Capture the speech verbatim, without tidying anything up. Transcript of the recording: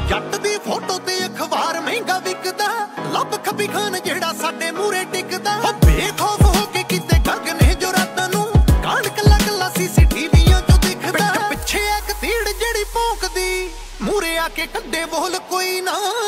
ਜੱਟ ਦੀ ਫੋਟੋ ਤੇ ਅਖਬਾਰ ਮਹਿੰਗਾ ਵਿਕਦਾ, ਲੱਭ ਖੱਬੀ ਖਾਨ ਜਿਹੜਾ ਸਾਡੇ ਮੂਰੇ ਟਿਕਦਾ। ਬੇਖੌਫ ਹੋ ਕੇ ਕਿਤੇ ਗੱਗ ਨੇ ਜੋ ਰਾਤਾਂ ਨੂੰ, ਕਾਂਡ ਕੱਲਾ ਕੱਲਾ ਸੀਸੀਟੀਵੀਆਂ ਚੋਂ ਦਿਖਦਾ। ਪਿੱਛੇ ਇੱਕ ਤੀੜ ਜਿਹੜੀ ਭੌਂਕਦੀ, ਮੂਰੇ ਆ ਕੇ ਕੱਢੇ ਬੋਲ ਕੋਈ ਨਾ।